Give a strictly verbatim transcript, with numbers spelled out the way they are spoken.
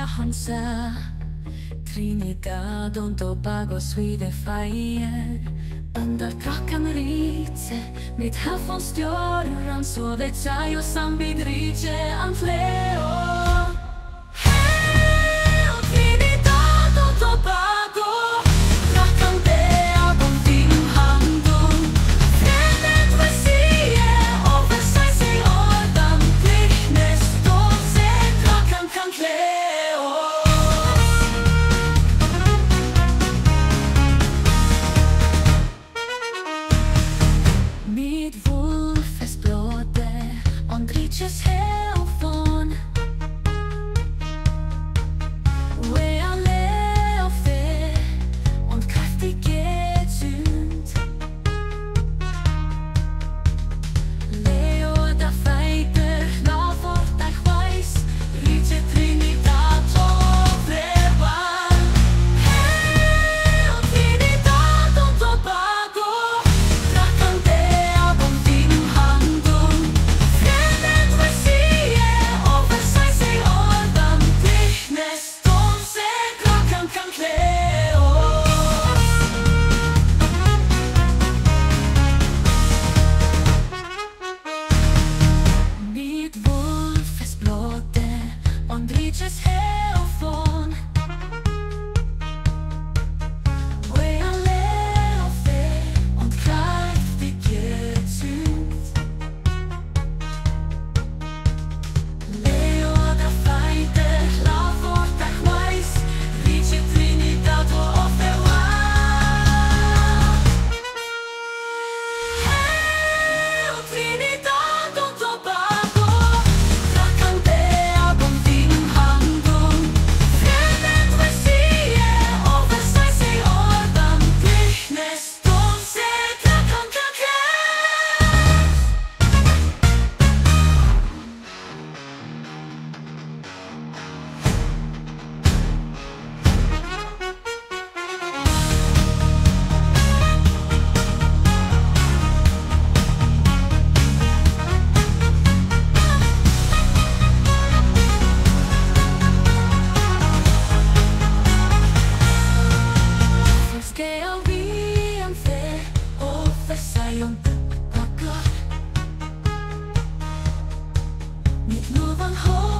Hansa, Trinidad und Tobago, Sweden, Fire. Under klockan rice, mitt havsstjärnan, så vet jag och sambidrice antleo. Just hellfon Where Leofe und kräftige Zünd Leo da Feite Lavort da Weiß Rice Trinidad och Levan Hey och Trinidad und Tobago Racantea bom din handung Just hellfon Where Leofe und kräftige Zünd Leo da Feite Lavort da Weiß Rice Trinidad och Oferwa Hey och Trinidad och Tobago Racantea bom din Mitt nu van